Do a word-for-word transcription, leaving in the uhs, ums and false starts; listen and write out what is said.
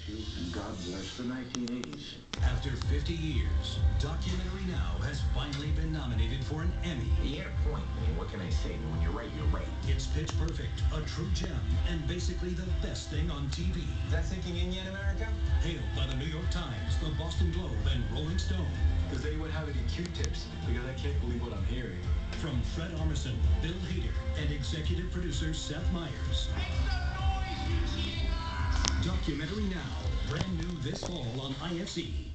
you, and God bless the nineteen eighties. After fifty years, Documentary Now has finally been nominated for an Emmy. You get a point. I mean, what can I say? When you're right, you're right. It's Pitch Perfect, a true gem, and basically the best thing on T V. Is that sinking in yet, America? Hailed by the New York Times, the Boston Globe, and Rolling Stone. Does anyone have any Q-tips? Because I can't believe what I'm hearing. From Fred Armisen, Bill Hader, and executive producer Seth Meyers. Make some noise, you cheating! Documentary Now, brand new this fall on I F C.